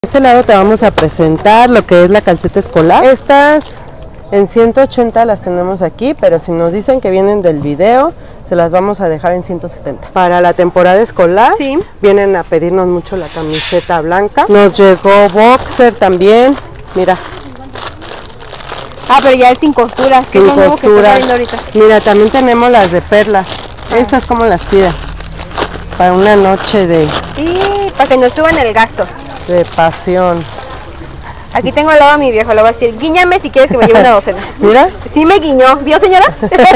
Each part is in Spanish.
De este lado te vamos a presentar lo que es la calceta escolar. Estas en 180 las tenemos aquí, pero si nos dicen que vienen del video, se las vamos a dejar en 170. Para la temporada escolar, sí, vienen a pedirnos mucho la camiseta blanca. Nos llegó boxer también, mira. Ah, pero ya es sin costura. Sin costura. Ahorita. Mira, también tenemos las de perlas. Estas como las piden. Para una noche de... Y para que nos suban el gasto. De pasión. Aquí tengo al lado a mi viejo, le voy a decir, guíñame si quieres que me lleve una docena. Mira. Sí me guiñó. ¿Vio, señora?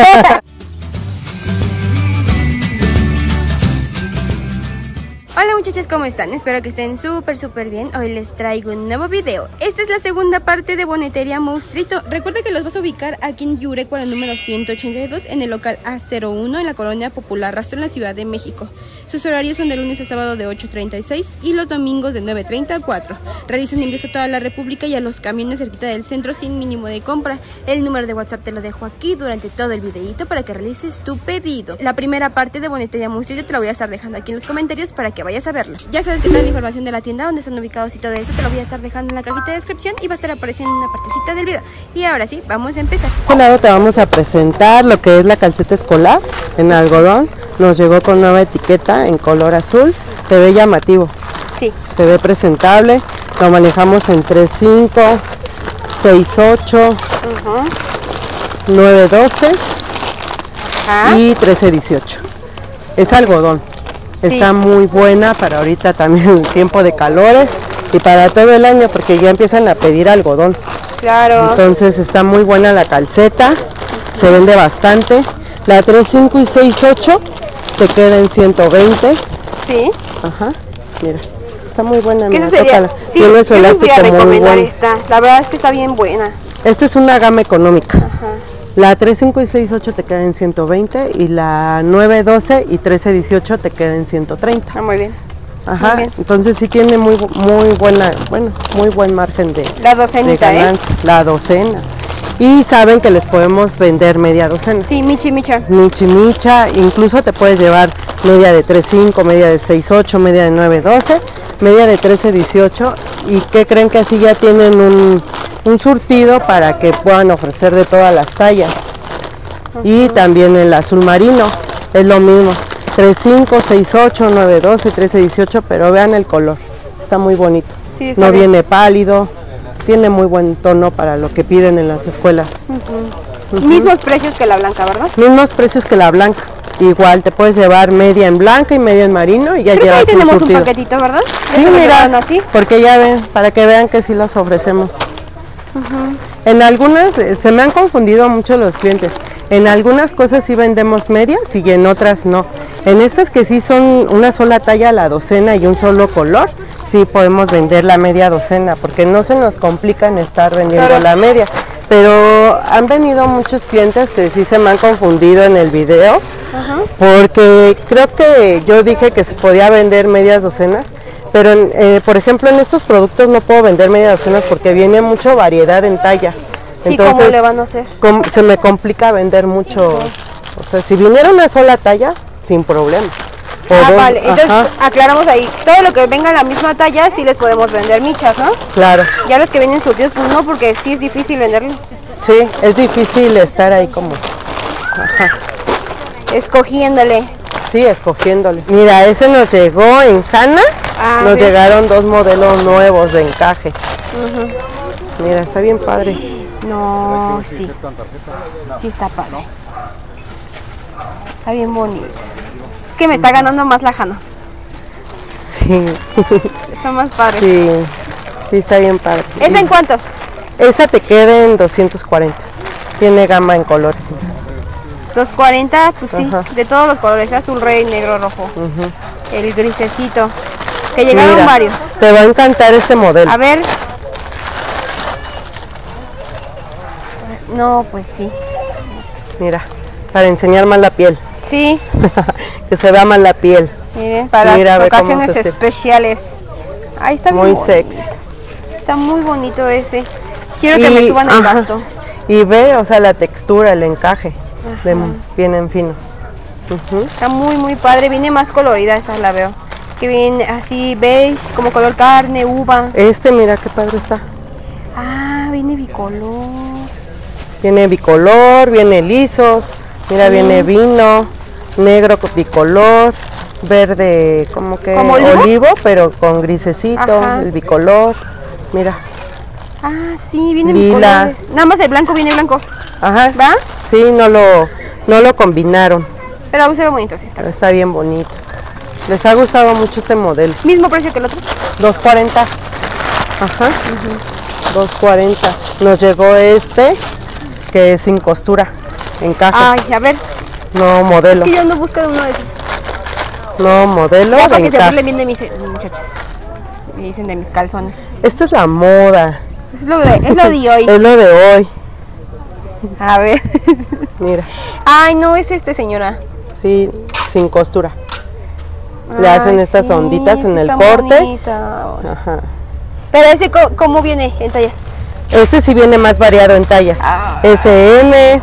Hola muchachas, ¿cómo están? Espero que estén súper bien. Hoy les traigo un nuevo video. Esta es la segunda parte de Bonetería Monstruito. Recuerda que los vas a ubicar aquí en Yurecuara número 182 en el local A01 en la Colonia Popular Rastro en la Ciudad de México. Sus horarios son de lunes a sábado de 8:36 y los domingos de 9:30 a 4. Realizan envíos a toda la república y a los camiones cerquita del centro sin mínimo de compra. El número de WhatsApp te lo dejo aquí durante todo el videito para que realices tu pedido. La primera parte de Bonetería Monstruito te la voy a estar dejando aquí en los comentarios para que vayas a verlo. Ya sabes que toda la información de la tienda, donde están ubicados y todo eso, te lo voy a estar dejando en la cajita de descripción y va a estar apareciendo en una partecita del video. Y ahora sí, vamos a empezar. De este lado te vamos a presentar lo que es la calceta escolar en algodón. Nos llegó con nueva etiqueta en color azul. Se ve llamativo. Sí. Se ve presentable. Lo manejamos en 3.5, 6.8, 9.12 y 13.18. Es algodón. Sí. Está muy buena para ahorita también el tiempo de calores y para todo el año porque ya empiezan a pedir algodón. Claro. Entonces está muy buena la calceta, se vende bastante. La 3.5 y 6.8 te queda en 120. Sí. Ajá, mira, está muy buena. ¿Qué sería? Sí, tiene su elástico voy a recomendar muy bueno. esta. La verdad es que está bien buena. Esta es una gama económica. Ajá. La 3.5 y 6.8 te queda en 120 y la 9.12 y 13.18 te queda en 130. Ah, muy bien. Ajá, muy bien. Entonces sí tiene muy buen margen de, la docenita, de ganancia, la docena. Y saben que les podemos vender media docena. Sí, micha. Micha, incluso te puedes llevar media de 3.5, media de 6.8, media de 9.12, media de 13.18. ¿Y qué creen? Que así ya tienen un surtido para que puedan ofrecer de todas las tallas. Y también el azul marino, es lo mismo. 3.5, 6.8, 9.12, 13.18, pero vean el color, está muy bonito. Sí, no bien. Viene pálido, tiene muy buen tono para lo que piden en las escuelas. Mismos precios que la blanca, ¿verdad? Mismos precios que la blanca. Igual te puedes llevar media en blanca y media en marino y ya Creo llevas que ahí tenemos un surtido. un paquetito, ¿verdad? Sí, mira, así. porque ya ven, para que vean que sí los ofrecemos. En algunas, se me han confundido mucho los clientes. En algunas cosas sí vendemos medias y en otras no. En estas que sí son una sola talla la docena y un solo color, sí podemos vender la media docena, porque no se nos complica en estar vendiendo la media. Pero han venido muchos clientes que sí se me han confundido en el video, porque creo que yo dije que se podía vender medias docenas, pero por ejemplo en estos productos no puedo vender medias docenas porque viene mucha variedad en talla. Sí, entonces, ¿cómo le van a hacer? Se me complica vender mucho. O sea, si viniera una sola talla, sin problema. Vale, entonces aclaramos ahí, todo lo que venga en la misma talla sí les podemos vender michas, ¿no? Claro. Ya los que vienen surtidos, pues no, porque sí es difícil venderlo. Sí, es difícil estar ahí como... escogiéndole. Sí, escogiéndole. Mira, ese nos llegó en Hanna, nos llegaron 2 modelos nuevos de encaje. Mira, está bien padre. No, sí. Sí está padre. Está bien bonito. Es que me está ganando más la Hanna. Sí. Está más padre. Sí, sí está bien padre. ¿Esa en cuánto? Esa te queda en 240. Tiene gama en colores. 240, pues sí, de todos los colores, azul, rey, negro, rojo. El grisecito. Que llegaron varios. Te va a encantar este modelo. A ver. No, pues sí. Mira, para enseñar más la piel. Sí. Que se vea más la piel. Miren, para ocasiones especiales. Ahí está bien. Muy sexy. Está muy bonito ese. Quiero que me suban el gasto. Y ve, o sea, la textura, el encaje. Vienen finos. Está muy padre. Viene más colorida, esa la veo. Que viene así beige, como color carne, uva. Este, mira qué padre está. Ah, viene bicolor. Viene bicolor, viene lisos, mira, Sí. viene vino, negro bicolor, verde como que ¿Como olivo? pero con grisecito, Ajá. el bicolor, mira. Ah, sí, viene Lila. bicolores. Nada más el blanco viene blanco. Ajá. ¿Va? Sí, no lo combinaron, Pero se ve bonito, sí. pero está bien bonito. Les ha gustado mucho este modelo. Mismo precio que el otro. 240. Ajá. 240. Nos llegó este que es sin costura, encaje. Ay, a ver. No modelo. Que yo ando buscando uno de esos. No modelo Ya para de que se encaje. burlen bien de mis muchachas. Me dicen de mis calzones. Esta es la moda. Es lo de hoy. Es lo de hoy. A ver. Mira, Ay, no, es señora. sí, sin costura. Le hacen Ay, estas sí, onditas sí en el está corte. bonita. Ajá. Pero ese, ¿cómo viene en tallas? Este sí viene más variado en tallas. Ah. SM,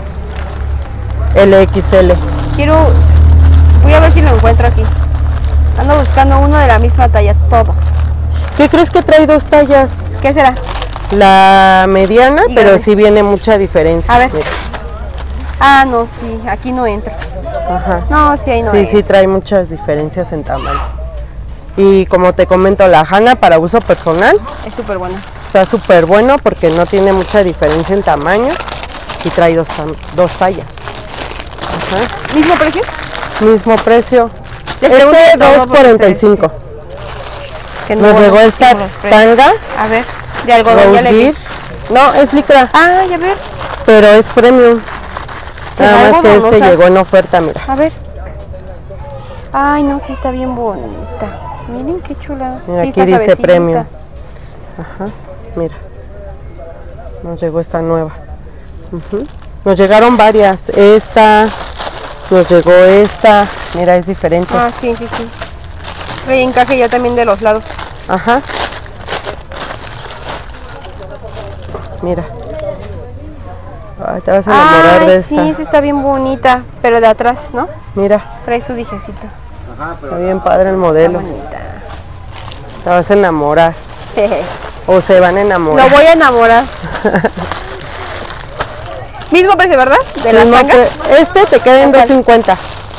LXL. Voy a ver si lo encuentro aquí. Ando buscando uno de la misma talla, todos. ¿Qué crees que trae dos tallas? ¿Qué será? La mediana, Y pero grande. sí viene mucha diferencia. A ver. Mira. Ah, no, sí, aquí no entra. Ajá. No, sí, ahí no Sí, entra. sí trae muchas diferencias en tamaño. Y como te comento, la Hanna para uso personal Es súper buena. está súper bueno porque no tiene mucha diferencia en tamaño y trae dos tallas. Ajá. ¿Mismo precio? Mismo precio. Les pregunto Este de todo porque 2.45. Que Nos llegó esta decimos los precios. tanga A ver, de algodón ya Rose le vi. Gear. No, es licra, Ah, ya ver. pero es premium. ¿Será Nada más que algodonosa? este llegó en oferta, mira. A ver. Ay, no, sí está bien bonita. Miren qué chula. Mira, Sí, aquí está dice suavecita. premium. Ajá, mira. Nos llegó esta nueva. Ujú. Nos llegaron varias. Esta, nos llegó esta. Mira, es diferente. Ah, sí, sí, sí. Trae encaje ya también de los lados. Ajá. Mira. Ay, te vas a enamorar de esta. sí, sí está bien bonita. Pero de atrás, ¿no? Mira, Trae su dijecito. está bien padre el modelo. Bonita. Te vas a enamorar. O se van a enamorar. Lo voy a enamorar. Mismo precio, ¿verdad? De las Mismo tangas. Este te queda en ¿Cuál? 2.50.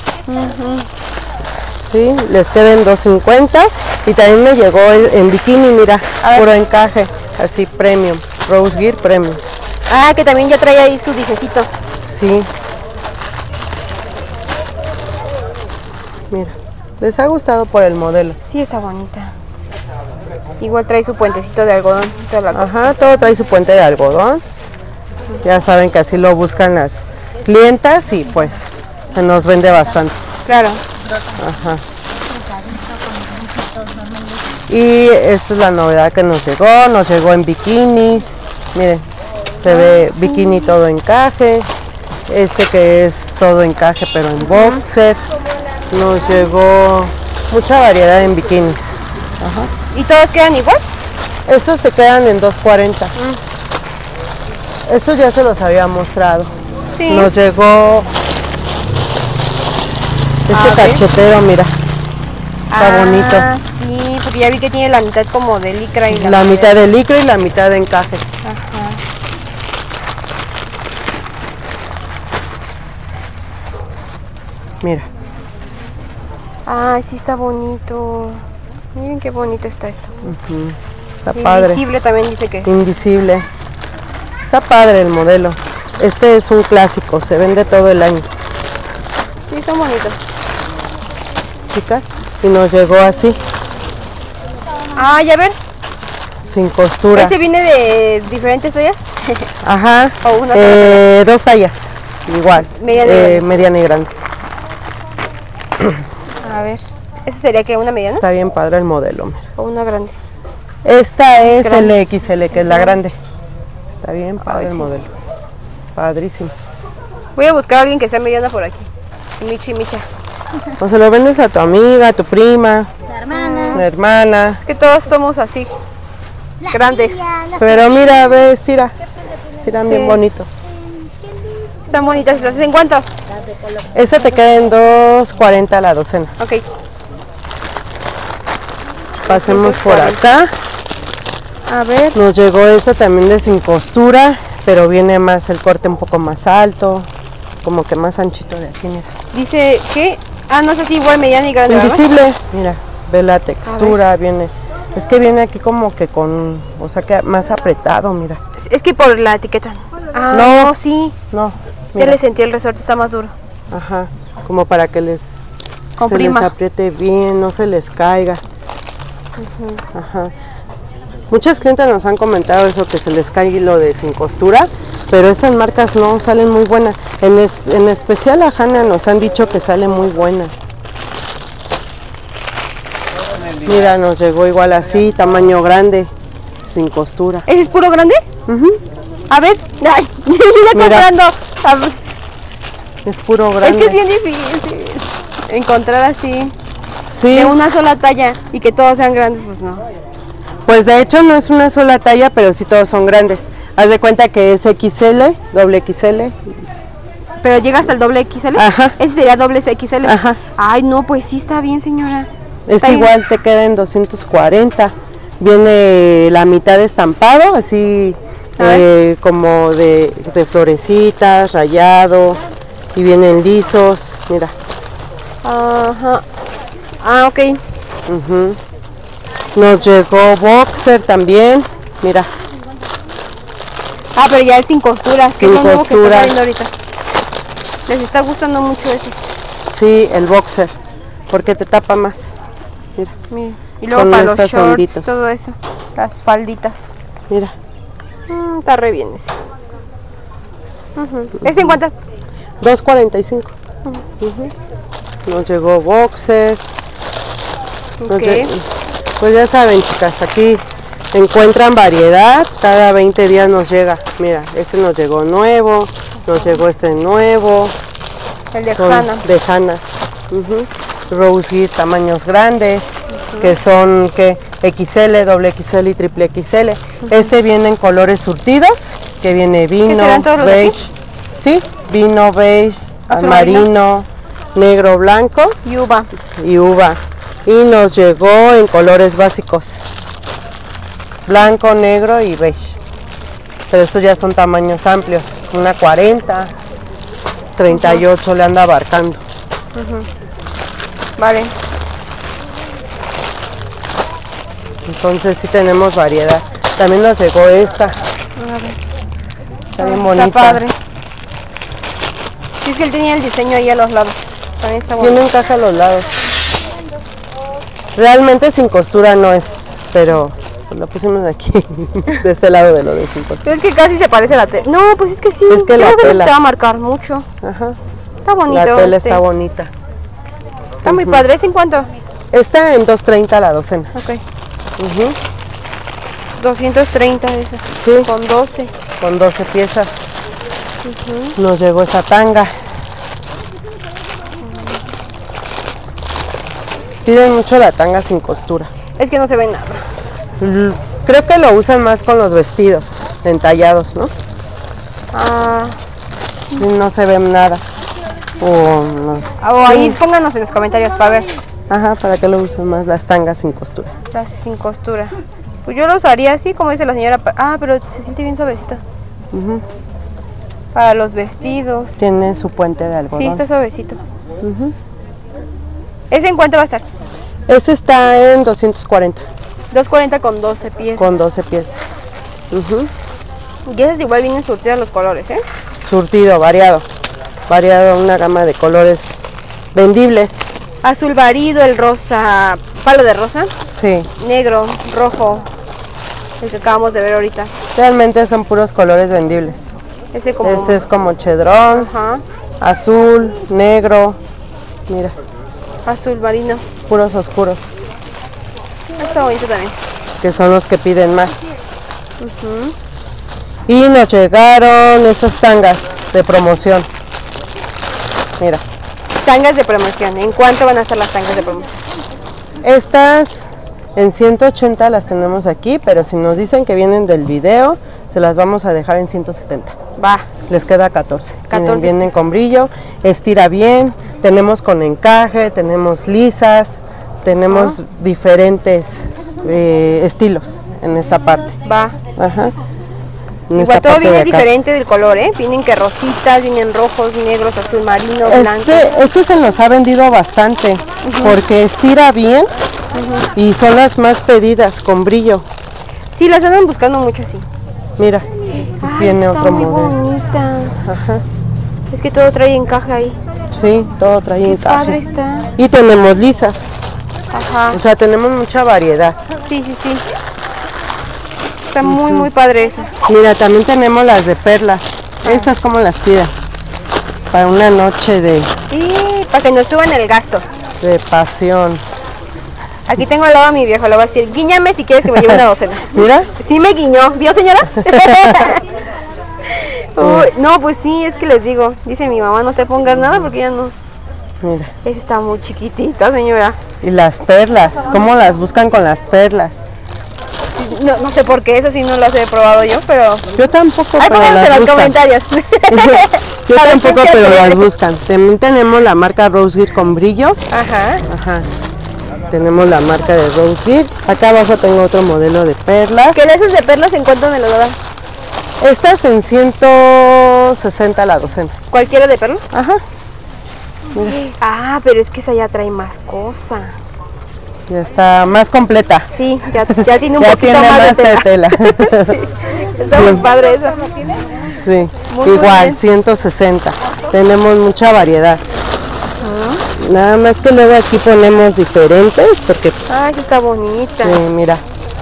Sí, les queda en 2.50. Y también me llegó en bikini, mira, A ver. puro encaje, así premium. Rose Gear premium. Ah, que también ya trae ahí su dijecito. Sí. Mira, les ha gustado por el modelo. Sí, está bonita. Igual trae su puentecito de algodón. Toda la cosa. Ajá, todo trae su puente de algodón. Ya saben que así lo buscan las clientas y pues se nos vende bastante. Claro. Ajá. Y esta es la novedad que nos llegó en bikinis. Miren, se ve bikini todo encaje. Este que es todo encaje pero en boxer. Nos llegó mucha variedad en bikinis. ¿Y todos quedan igual? Estos te quedan en 2.40. Estos ya se los había mostrado. Sí. Nos llegó este ok. cachetero, mira. Está bonito. Ah, sí, porque ya vi que tiene la mitad como de licra y La mitad de licra y la mitad de encaje. Ajá. Mira. Ay, sí está bonito. Miren qué bonito está esto. Está padre. Invisible también dice que es. Invisible. Está padre el modelo. Este es un clásico, se vende todo el año, Sí, están bonitos. chicas. Y nos llegó así, Ah, ya ven. sin costura. ¿Ese viene de diferentes tallas? Ajá. O una sola Dos tallas. Igual. Mediana y grande. Mediana y grande. A ver. ¿Ese sería que una mediana Está bien padre el modelo. Mira. o una grande? Esta es Grande. LXL, que es la grande. Está bien padre Ay, el sí. modelo. Padrísimo. Voy a buscar a alguien que sea mediana por aquí. Michi, Micha. O se lo vendes a tu amiga, a tu prima, La hermana. la hermana. Es que todos somos así. Grandes. Pero mira, ve, estira. Estiran bien Sí. bonito. Están bonitas estas. ¿En cuánto? Esta te queda en 2.40 la docena. Ok. Pasemos por acá. A ver. Nos llegó esta también de sin costura, pero viene más el corte un poco más alto, como que más anchito de aquí, mira. Dice que, no sé si igual mediana y grande. Invisible, ¿verdad? Mira, ve la textura, viene, es que viene aquí como que con, o sea que más apretado, mira. Es que por la etiqueta. No, sí. No, mira. Ya le sentí el resorte, está más duro. Ajá, como para que les comprima. Se les apriete bien, no se les caiga. Ajá. Muchas clientes nos han comentado eso, que se les cae lo de sin costura, pero estas marcas no salen muy buenas. En especial a Hanna nos han dicho que sale muy buena. Mira, nos llegó igual así, tamaño grande, sin costura. ¿Ese es puro grande? A ver, ay, comprando. A ver. Es puro grande. Es que es bien difícil encontrar así, sí, de una sola talla y que todos sean grandes, pues no. Pues de hecho no es una sola talla, pero sí todos son grandes. Haz de cuenta que es XL, doble XL. ¿Pero llega hasta el doble XL? Ajá. Ese sería doble XL. Ajá. Ay, no, pues sí está bien, señora. Este igual te queda en 240. Viene la mitad de estampado, así como de florecitas, rayado. Y vienen lisos, mira. Ajá. Ok. Nos llegó boxer también, mira. Pero ya es sin costura, sin costura. Que está saliendo ahorita. Les está gustando mucho ese. Sí, el boxer, porque te tapa más. Mira. Y luego para los shorts, onditos. Todo eso, las falditas. Mira. Está re bien ese. ¿Ese en cuánto? 2.45. Nos llegó boxer. Pues ya saben, chicas, aquí encuentran variedad, cada 20 días nos llega. Mira, este nos llegó nuevo, nos llegó este nuevo. El de Hanna. De Hanna. Rose Gear, tamaños grandes, que son XL, doble XL y triple XL. Este viene en colores surtidos, que viene vino, beige, sí, vino, beige, marino, negro, blanco y uva. Y nos llegó en colores básicos, blanco, negro y beige. Pero estos ya son tamaños amplios, una 40, 38 le anda abarcando. Vale. Entonces sí tenemos variedad. También nos llegó esta. Está bien bonita. Está padre. Sí, es que él tenía el diseño ahí a los lados. También está bonito. Tiene un caja a los lados. Realmente sin costura no es, pero pues lo pusimos aquí, de este lado de lo de sin costura. Es que casi se parece a la tela. No, pues es que sí. Es que la tela te va a marcar mucho. Ajá. Está bonito. La tela está bonita. Está muy padre. ¿Es en cuánto? Está en 2.30 la docena. Ok. 230 esa. Sí. Con 12. Con 12 piezas. Nos llegó esta tanga. Piden mucho la tanga sin costura. Es que no se ve nada. Creo que lo usan más con los vestidos entallados, ¿no? No se ve nada. Ahí pónganos en los comentarios para ver. Ajá, ¿para qué lo usan más las tangas sin costura? Las sin costura. Pues yo lo usaría así, como dice la señora. Pero se siente bien suavecito. Para los vestidos. Tiene su puente de algodón. Sí, está suavecito. ¿Ese en cuánto va a estar? Este está en 240. 240 con 12 piezas. Con 12 piezas. Y esas igual vienen surtidas los colores, ¿eh? Surtido, variado. Variado, una gama de colores vendibles. Azul varido, el rosa, palo de rosa. Sí. Negro, rojo, el que acabamos de ver ahorita. Realmente son puros colores vendibles. Este es como chedrón, azul, negro, mira. Azul marino. Puros oscuros. Está bonito también. Que son los que piden más. Y nos llegaron estas tangas de promoción. Mira. Tangas de promoción. ¿En cuánto van a estar las tangas de promoción? Estas en 180 las tenemos aquí, pero si nos dicen que vienen del video, se las vamos a dejar en 170. Va. Les queda 14. Vienen con brillo, estira bien, tenemos con encaje, tenemos lisas, tenemos diferentes estilos en esta parte. Va. Ajá. Igual todo viene diferente del color, ¿eh? Vienen que rositas, vienen rojos, negros, azul marino, blanco. Este se nos ha vendido bastante porque estira bien y son las más pedidas con brillo. Sí, las andan buscando mucho así. Mira, viene otro modelo. Está muy bonita. Ajá. Es que todo trae encaje ahí. Sí, todo trae encaje. Padre está. Y tenemos lisas. Ajá. O sea, tenemos mucha variedad. Sí. Está muy padre esa. Mira, también tenemos las de perlas. Estas como las piden. Para una noche de Para que nos suban el gasto. pasión. Aquí tengo al lado a mi viejo, le voy a decir, guíñame si quieres que me lleve una docena. Mira. Sí me guiñó, ¿vio, señora? No, pues sí, es que les digo, dice mi mamá, no te pongas nada porque ya no. Mira. Esa está muy chiquitita, señora. Y las perlas, ¿cómo las buscan con las perlas? No sé por qué, eso sí no las he probado yo, pero... Yo tampoco, Ahí pero pónganse las en los buscan. comentarios. Yo A ver, tampoco, ¿quién pero quiere? las buscan. También tenemos la marca Rose Gear con brillos. Ajá. Ajá. Tenemos la marca de Rose Gear. Acá abajo tengo otro modelo de perlas. ¿Qué leces de perlas en cuánto me lo dan? Estas en 160 la docena. ¿Cualquiera de perlas? Ajá. Ah, pero es que esa ya trae más cosa. Ya está más completa. Sí, ya tiene un Ya poquito tiene más de tela. sí. Está muy padre esa. Sí. Muy Igual, bien. 160. Tenemos mucha variedad. Nada más que luego aquí ponemos diferentes porque Ay, esa está bonita. sí, mira.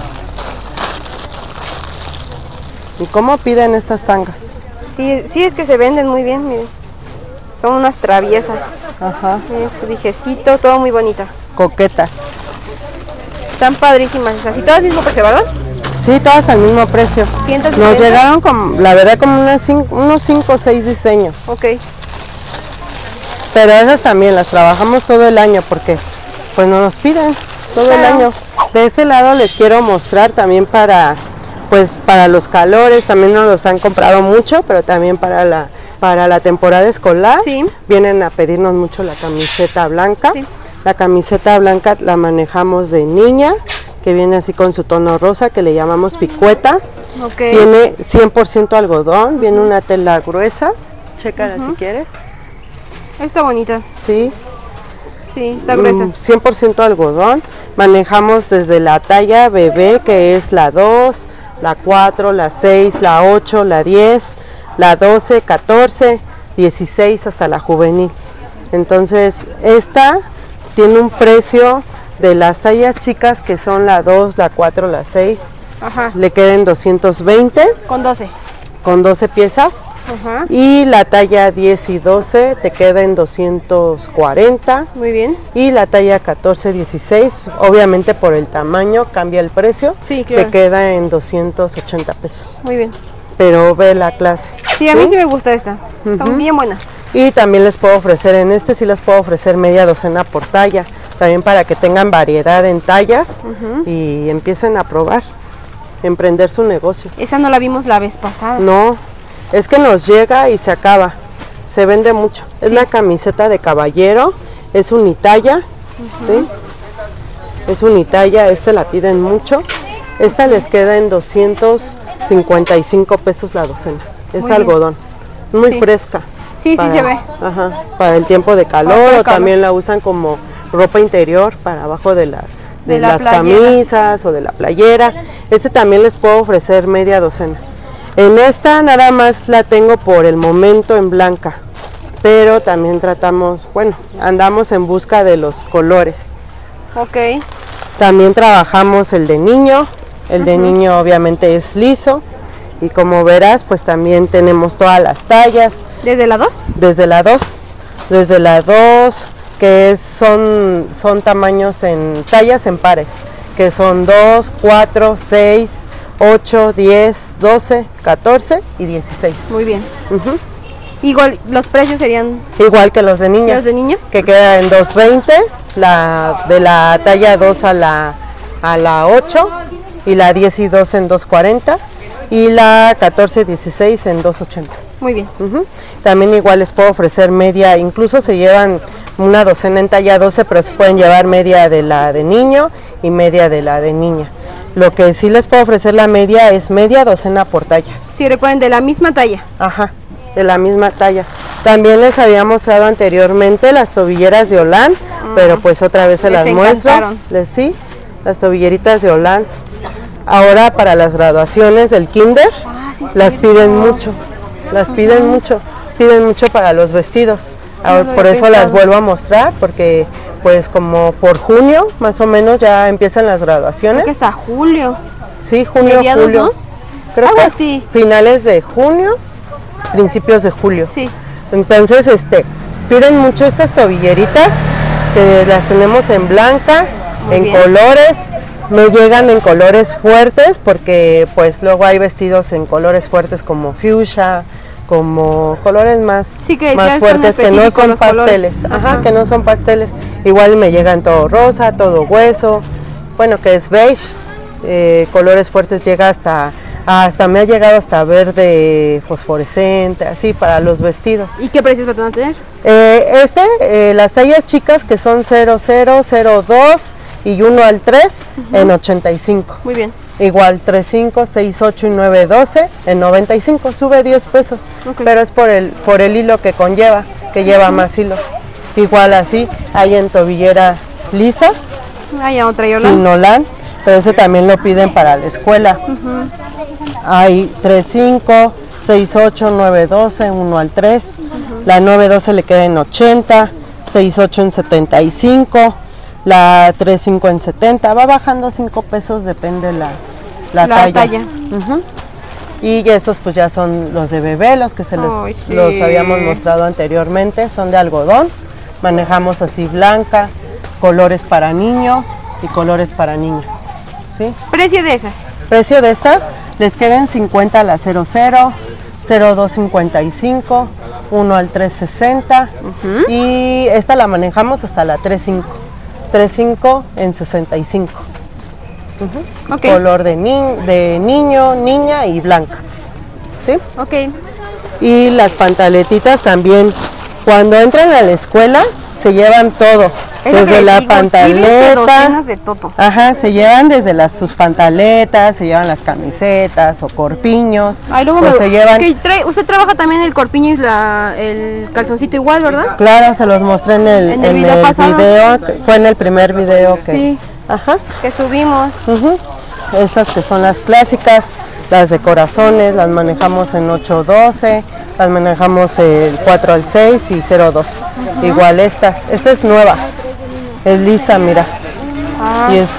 ¿Y cómo piden estas tangas? Sí, es que se venden muy bien, miren. Son unas traviesas. Ajá. Miren su dijecito, todo muy bonito. Coquetas. Están padrísimas esas. ¿Y todas al mismo precio, verdad? Sí, todas al mismo precio. 160. Nos llegaron como, la verdad, como unos 5 o 6 diseños. Ok. Pero esas también las trabajamos todo el año porque pues nos piden todo el Claro. año. De este lado les quiero mostrar también para los calores, también nos los han comprado mucho, pero también para la temporada escolar. Sí. Vienen a pedirnos mucho la camiseta blanca. Sí. La camiseta blanca la manejamos de niña, que viene así con su tono rosa, que le llamamos picueta. Ok. Viene 100% algodón, viene una tela gruesa. Chécala si quieres. Está bonita. Sí. Sí, está gruesa. 100% algodón. Manejamos desde la talla bebé, que es la 2, la 4, la 6, la 8, la 10, la 12, 14, 16 hasta la juvenil. Entonces, esta tiene un precio de las tallas chicas, que son la 2, la 4, la 6. Ajá. Le queden 220 Con 12. con 12 piezas. Ajá. Y la talla 10 y 12 te queda en 240. Muy bien. Y la talla 14, 16, obviamente por el tamaño cambia el precio. Sí, claro. Te queda en 280 pesos. Muy bien. Pero ve la clase. Sí, a mí sí me gusta esta. Son bien buenas. Y también les puedo ofrecer, en este sí les puedo ofrecer media docena por talla. También para que tengan variedad en tallas y empiecen a probar, emprender su negocio. Esa no la vimos la vez pasada. No, es que nos llega y se acaba. Se vende mucho. Sí. Es la camiseta de caballero, es unitalla, ¿sí? Es unitalla, la piden mucho. Esta les queda en 255 pesos la docena. Es Muy bien. algodón, muy Sí. fresca. Sí, sí se ve. Ajá, para el tiempo de calor, Para el o calor. también la usan como ropa interior para abajo de De las la playera. camisas o de la playera. También les puedo ofrecer media docena. En esta nada más la tengo por el momento en blanca, pero también tratamos, bueno, andamos en busca de los colores. Ok. También trabajamos el de niño, el de niño obviamente es liso, y como verás pues también tenemos todas las tallas, ¿Desde la 2? desde la 2, que son tamaños en tallas en pares, que son 2, 4, 6, 8, 10, 12, 14 y 16. Muy bien. Igual, los precios serían Igual que los de niño, los de niño. que queda en 220, de la talla 2 a la 8, y la 10 y 12 en 240, y la 14 y 16 en 280. Muy bien. También igual les puedo ofrecer media, incluso se llevan una docena en talla 12, pero se pueden llevar media de la de niño y media de la de niña. Lo que sí les puedo ofrecer la media es media docena por talla. Sí, recuerden, de la misma talla. Ajá, de la misma talla. También les había mostrado anteriormente las tobilleras de Holland, pero pues otra vez se las muestro. Sí, las tobilleritas de Holland. Ahora para las graduaciones del kinder, las piden mucho, piden mucho para los vestidos. Ahora, por eso las vuelvo a mostrar, porque pues como por junio más o menos ya empiezan las graduaciones. Creo que hasta julio. Sí, junio, mediados, julio. ¿no? Creo Algo que así. finales de junio, principios de julio. Sí. Entonces, piden mucho estas tobilleritas, que las tenemos en blanca, colores. No llegan en colores fuertes, porque pues luego hay vestidos en colores fuertes como fuchsia, como colores más fuertes que no son pasteles. Ajá, que no son pasteles. Igual me llegan todo rosa, todo hueso, bueno, que es beige. Colores fuertes llega hasta me ha llegado hasta verde fosforescente, así para los vestidos. ¿Y qué precios van a tener? Las tallas chicas, que son 00, 02 y 1 al 3 en 85. Muy bien. Igual 35, 68 y 912 en 95, sube 10 pesos, pero es por el hilo que conlleva, que lleva más hilo. Igual así, hay en tobillera lisa, hay otra sin Holland, pero ese también lo piden para la escuela. Hay 35, 68, 912, 1 al 3, la 912 le queda en 80, 68 en 75, la 35 en 70, va bajando 5 pesos, depende la talla. Y estos pues ya son los de bebé, los que los habíamos mostrado anteriormente, son de algodón. Manejamos así blanca, colores para niño y colores para niña. ¿Sí? ¿Precio de esas? Precio de estas, les queden 50 la 00, 0255, 1 al 360 y esta la manejamos hasta la 35 en 65. Color de niño, niña y blanca. ¿Sí? Ok. Y las pantaletitas también, cuando entran a la escuela, se llevan todo. Desde la pantaleta. De todo. Ajá, se llevan desde sus pantaletas, se llevan las camisetas o corpiños. Ay, luego se llevan. Usted trabaja también el corpiño y el calzoncito igual, ¿verdad? Claro, se los mostré en el video, fue en el primer video que subimos. Estas que son las clásicas, las de corazones, las manejamos en 812, las manejamos el 4 al 6 y 02. Igual esta es nueva, es lisa, mira. Y es,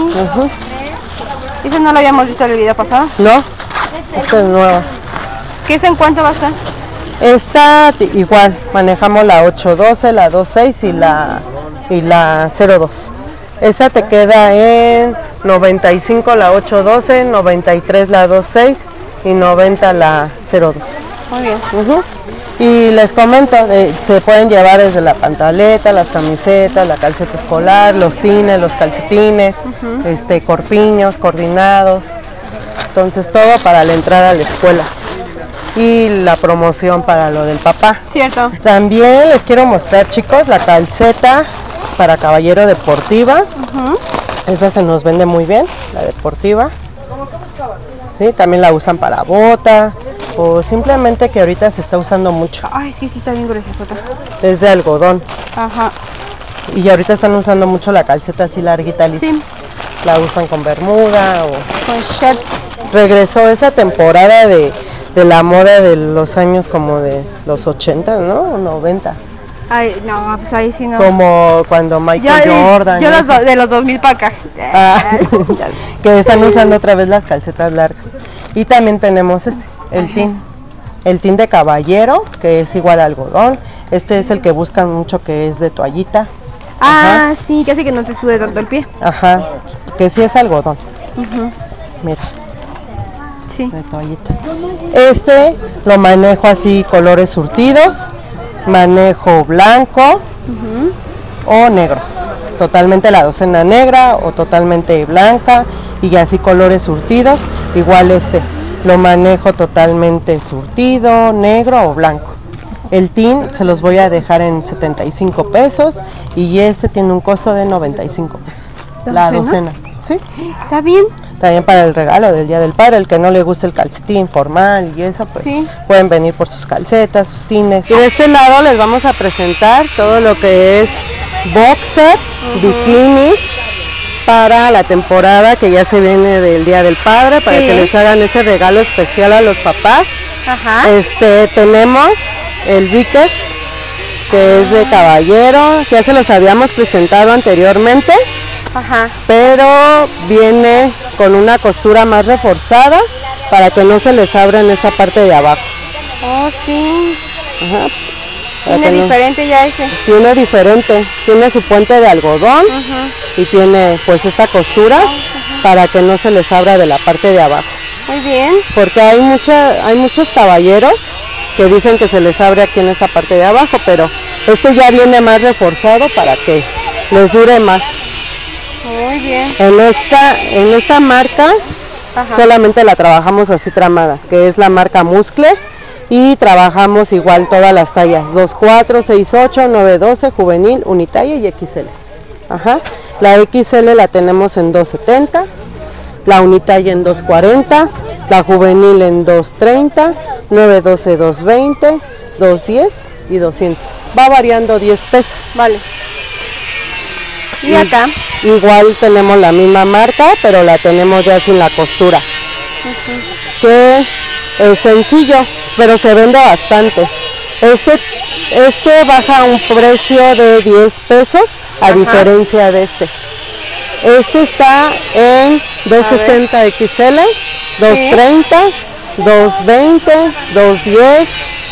¿Esa no la habíamos visto en el video pasado? No, esta es nueva. ¿Qué es en cuánto va a estar? Esta igual, manejamos la 812, la 26 y la 02. Esta te queda en 95 la 812, 93 la 26 y 90 la 02. Muy bien. Y les comento, se pueden llevar desde la pantaleta, las camisetas, la calceta escolar, los tines, los calcetines, corpiños, coordinados. Entonces todo para la entrada a la escuela. Y la promoción para lo del papá. Cierto. También les quiero mostrar, chicos, la calceta para caballero deportiva. Esta se nos vende muy bien, la deportiva. ¿Sí? También la usan para bota o simplemente que ahorita se está usando mucho. Ay, es que sí está bien gruesota. Es de algodón. Ajá. Y ahorita están usando mucho la calceta así larguita, lisa. Sí. La usan con bermuda o con shirt. Regresó esa temporada de la moda de los años como de los 80, ¿no? O 90. Ay, no, pues ahí sí no. Como cuando Michael Jordan. Yo de los 2000 para acá. Que están usando otra vez las calcetas largas. Y también tenemos el tin. El tin de caballero, que es igual a algodón. Este es el que buscan mucho, que es de toallita. Ah, sí, que hace que no te sude tanto el pie. Ajá, que sí es algodón. Mira. Sí. De toallita. Lo manejo así, colores surtidos. Manejo blanco o negro, totalmente la docena negra o totalmente blanca y así colores surtidos. Igual lo manejo totalmente surtido, negro o blanco. El tin se los voy a dejar en 75 pesos y este tiene un costo de 95 pesos. La docena, ¿sí? ¿Está bien? También para el regalo del Día del Padre, el que no le guste el calcetín formal y eso, pues sí, pueden venir por sus calcetas, sus tines. Y de este lado les vamos a presentar todo lo que es boxer, bikinis, para la temporada que ya se viene del Día del Padre, para que les hagan ese regalo especial a los papás. Ajá. Tenemos el biker, que es de caballero, ya se los habíamos presentado anteriormente. Ajá. Pero viene con una costura más reforzada para que no se les abra en esa parte de abajo. Oh, sí. Ajá. Tiene diferente ya ese. Tiene diferente, tiene su puente de algodón y tiene pues esta costura para que no se les abra de la parte de abajo. Muy bien. Porque hay muchos caballeros que dicen que se les abre aquí en esta parte de abajo, pero este ya viene más reforzado para que les dure más. Muy bien. En esta marca solamente la trabajamos así tramada, que es la marca Muscle, y trabajamos igual todas las tallas, 2.4, 6.8, 9.12, juvenil, unitalla y XL. Ajá. La XL la tenemos en 2.70, la unitalla en 2.40, la juvenil en 2.30, 9.12, 2.20, 2.10 y 200. Va variando 10 pesos. Vale. Y acá igual tenemos la misma marca, pero la tenemos ya sin la costura. Que es sencillo, pero se vende bastante. Este baja un precio de 10 pesos a diferencia de este. Este está en 260 XL, 230, 220, 210,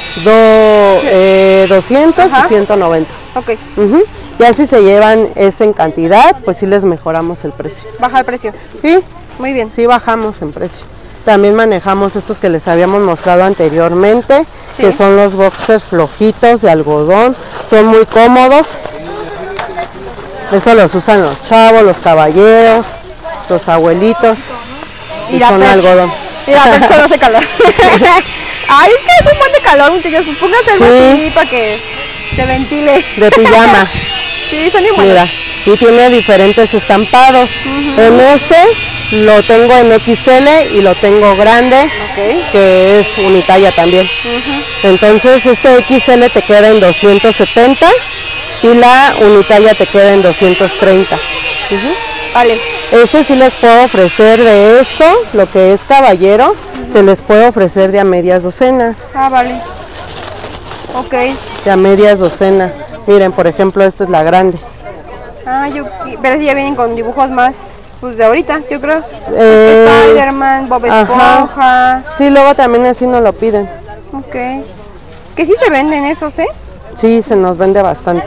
200 y 190. Ok. Ya si se llevan en cantidad, pues sí les mejoramos el precio. ¿Baja el precio? Sí. Muy bien. Sí, bajamos en precio. También manejamos estos que les habíamos mostrado anteriormente, que son los boxers flojitos de algodón. Son muy cómodos. Estos los usan los chavos, los caballeros, los abuelitos. Y son algodón. Mira, pero eso no hace calor. Ay, es que es un buen de calor, muchachos. Pues pónganse algo así para que se ventile. De pijama. Sí, son iguales. Mira, y tiene diferentes estampados. En este lo tengo en XL y lo tengo grande, que es unitalla también. Entonces este XL te queda en 270 y la unitalla te queda en 230. Vale. Este sí les puedo ofrecer de esto, lo que es caballero, se les puede ofrecer de a medias docenas. Ah, vale. Ok. De a medias docenas. Miren, por ejemplo, esta es la grande. Ah, pero si ya vienen con dibujos más, pues de ahorita, yo creo. Spider-Man, Bob Esponja. Sí, luego también así nos lo piden. Ok. Que sí se venden esos, ¿eh? Sí, se nos vende bastante.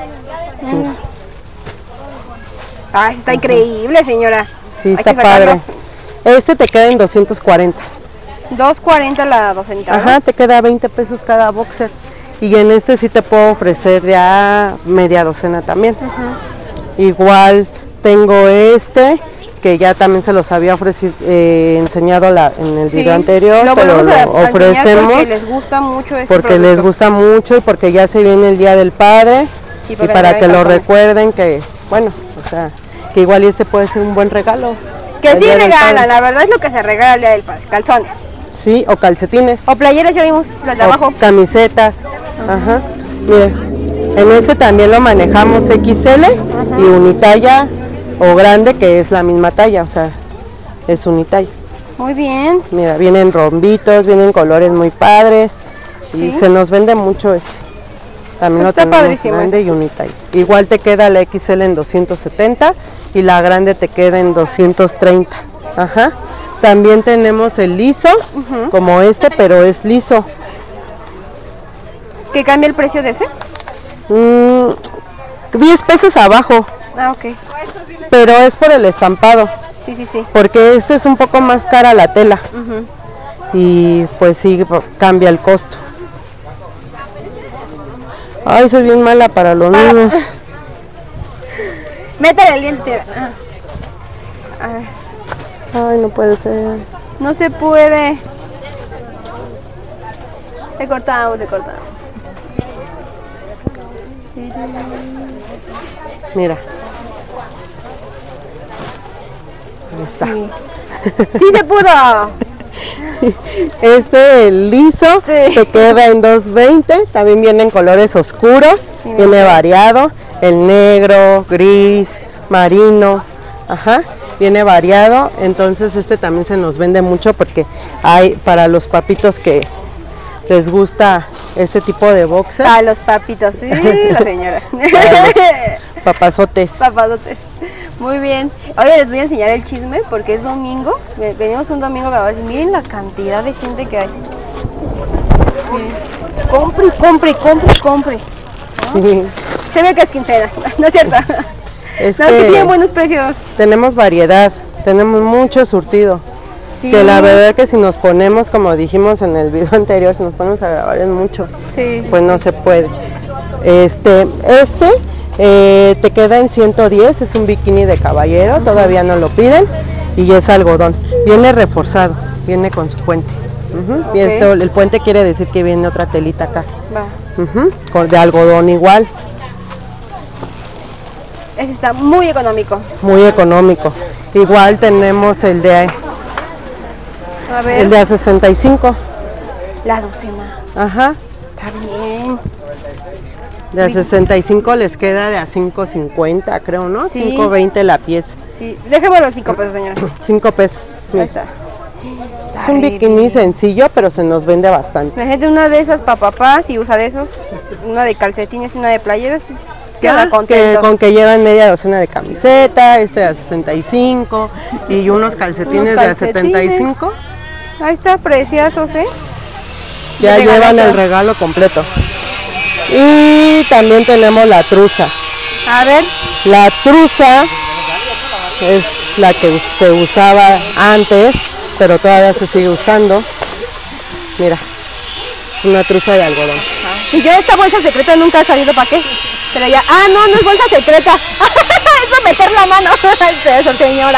Ay, está increíble, señora. Sí, está padre. Este te queda en 240. 2.40 la docena. Ajá, te queda 20 pesos cada boxer. Y en este sí te puedo ofrecer ya media docena también. Igual tengo este, que ya también se los había enseñado en el video anterior, pero lo ofrecemos porque les gusta mucho les gusta mucho y porque ya se viene el Día del Padre y para que lo recuerden que, bueno, o sea, que igual este puede ser un buen regalo. Que sí regalan, la verdad es lo que se regala el Día del Padre, calzones. Sí, o calcetines. O playeras, ya vimos las de abajo. Camisetas. Ajá. Miren, en este también lo manejamos XL y unitalla o grande, que es la misma talla, o sea, es unitalla. Muy bien. Mira, vienen rombitos, vienen colores muy padres y se nos vende mucho este. También lo tenemos grande y unitalla. Igual te queda la XL en 270 y la grande te queda en 230. Ajá. También tenemos el liso, como este, pero es liso. ¿Qué cambia el precio de ese? 10 pesos abajo. Ah, ok. Pero es por el estampado. Sí, sí, sí. Porque este es un poco más cara la tela. Y pues sí, cambia el costo. Ay, soy bien mala para los niños. Métale el diente. Ay, no puede ser. No se puede. Te cortamos, te cortamos. Mira. Ahí está. Sí. ¡Sí se pudo! El liso Sí. te queda en 220. También vienen colores oscuros. Sí, viene variado. El negro, gris, marino. Ajá. Viene variado. Entonces también se nos vende mucho porque hay para los papitos que les gusta este tipo de boxer. A los papitos, sí, la señora. Papazotes. Papadotes. Muy bien. Oye, les voy a enseñar el chisme porque es domingo. Venimos un domingo a grabar y miren la cantidad de gente que hay. Miren. Compre, compre, compre, compre. Sí. Se ve que es quincena, ¿no es cierto? Es No, que que tienen buenos precios. tenemos variedad, tenemos mucho surtido. Sí. Que la verdad que si nos ponemos, como dijimos en el video anterior, si nos ponemos a grabar es mucho, Sí. pues no se puede. Te queda en 110, es un bikini de caballero, todavía no lo piden y es algodón. Viene reforzado, viene con su puente. Y el puente quiere decir que viene otra telita acá. Va. De algodón igual. Ese está muy económico. Muy económico. Igual tenemos el de A ver. El de a 65. La docena. Ajá. Está bien. De a 65 les queda de a 5.50, creo, ¿no? Sí. 5.20 la pieza. Sí. Déjame los 5 pesos, señora. 5 pesos. Ahí Mira. está. Es un bikini sencillo, pero se nos vende bastante. La gente una de esas para papás y usa de esos. Una de calcetines y una de playeras. Queda contento. Con que llevan media docena de camiseta, de a 65 y unos calcetines, de a 75. Ahí está, preciosos, ¿eh? Ya De llevan regalazo. el regalo completo. Y también tenemos la truza. A ver. La truza es la que se usaba antes, pero todavía se sigue usando. Mira, es una truza de algodón. Y yo esta bolsa secreta nunca ha salido, ¿para qué? Pero ya, no es bolsa secreta. Es para meter la mano. Eso, señora.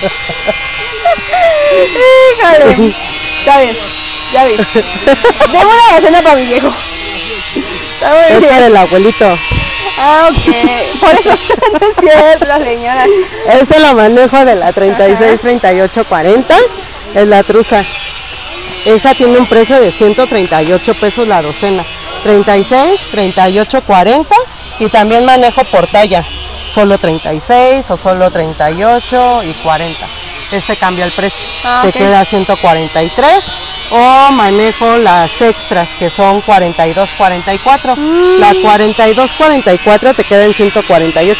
Híjole. Está bien, ya vi. Debo una docena para mi viejo. Está muy Es bien. para el abuelito. Ok. Por eso no es cierto, la señora. La manejo de la 36, 38, 40. Es la truza. Esa tiene un precio de 138 pesos la docena. 36, 38, 40. Y también manejo por talla. Solo 36 o solo 38 y 40. Cambia el precio. Te queda 143. O manejo las extras que son 42, 44. La 42, 44 te queda en 148.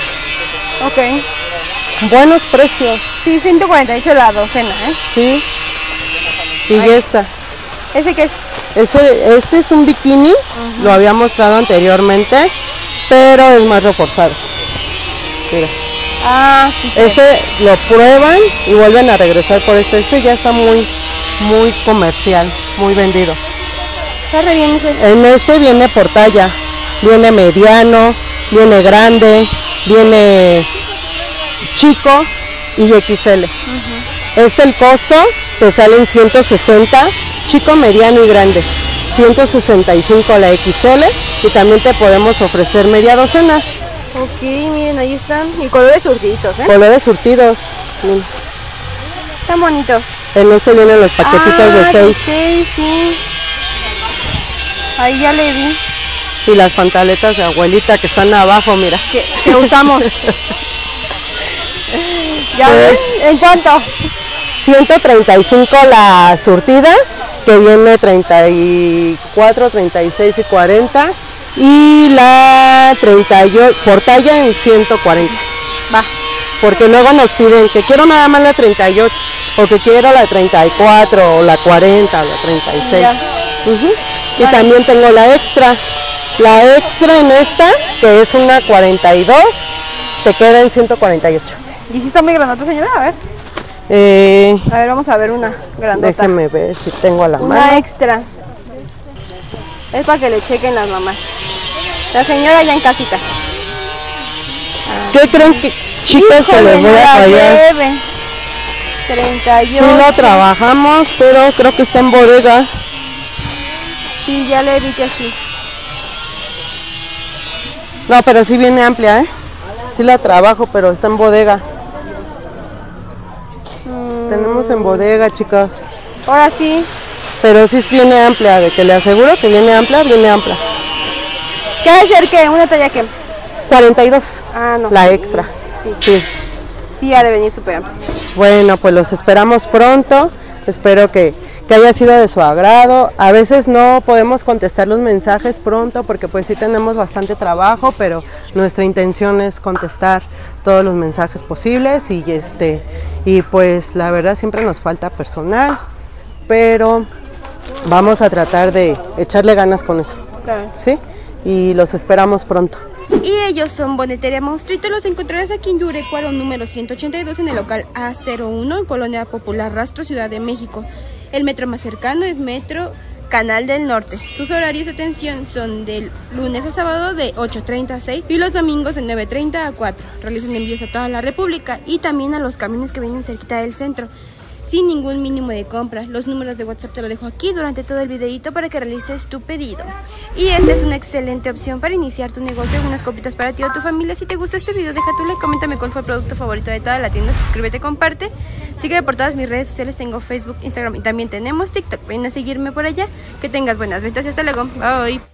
Ok. Buenos precios. Sí, 148 la docena, ¿eh? Sí. Y ya está. ¿Ese qué es? Este es un bikini. Lo había mostrado anteriormente, pero es más reforzado. Mira. Sí. Lo prueban y vuelven a regresar por este. Ya está muy comercial, muy vendido. Está re bien ese. En viene por talla, viene mediano, viene grande, viene chico y XL. El costo te sale en 160, chico, mediano y grande. 165 la XL y también te podemos ofrecer media docena. Ok, miren, ahí están. Y colores surtiditos, ¿eh? Colores surtidos. Miren. Están bonitos. En vienen los paquetitos de 6. Sí. Ahí ya le vi. Y las pantaletas de abuelita que están abajo, mira. Que usamos. ¿Ya ves? ¿En cuánto? 135 la surtida, que viene 34, 36 y 40. Y la 38 por talla en 140. Va. Porque luego nos piden que quiero nada más la 38, o que quiero la 34, o la 40, o la 36. Y también tengo la extra. La extra en esta, que es una 42, te queda en 148. ¿Y si está muy grandota, señora? A ver. A ver, vamos a ver una grandota. Déjame ver si tengo a la mano. Una extra. Es para que le chequen las mamás. La señora ya en casita. ¿Qué creen que, chicos, que les voy a fallar? 38. Sí la trabajamos, pero creo que está en bodega. Sí, ya le vi que sí. No, pero sí viene amplia, ¿eh? Sí la trabajo, pero está en bodega. Tenemos en bodega, chicas. Ahora sí. Pero sí viene amplia, de que le aseguro que viene amplia, viene amplia. ¿Qué va a ser qué? ¿Una talla qué? 42. Ah, no. La sí. extra. Sí. Sí, ha de venir súper amplia. Bueno, pues los esperamos pronto. Espero que haya sido de su agrado. A veces no podemos contestar los mensajes pronto porque pues sí tenemos bastante trabajo, pero nuestra intención es contestar todos los mensajes posibles y pues la verdad siempre nos falta personal, pero vamos a tratar de echarle ganas con eso. Claro. ¿Sí? Y los esperamos pronto. Y ellos son Bonetería Monstruito, los encontrarás aquí en Yurecuaro número 182 en el local A01 en Colonia Popular Rastro, Ciudad de México. El metro más cercano es Metro Canal del Norte. Sus horarios de atención son del lunes a sábado de 8:30 a 6 y los domingos de 9:30 a 4. Realizan envíos a toda la República y también a los camiones que vienen cerquita del centro, sin ningún mínimo de compra. Los números de WhatsApp te lo dejo aquí durante todo el videito para que realices tu pedido. Y esta es una excelente opción para iniciar tu negocio, unas copitas para ti o tu familia. Si te gustó este video, deja tu like, coméntame cuál fue el producto favorito de toda la tienda, suscríbete, comparte. Sígueme por todas mis redes sociales, tengo Facebook, Instagram y también tenemos TikTok. Ven a seguirme por allá. Que tengas buenas ventas y hasta luego. Bye.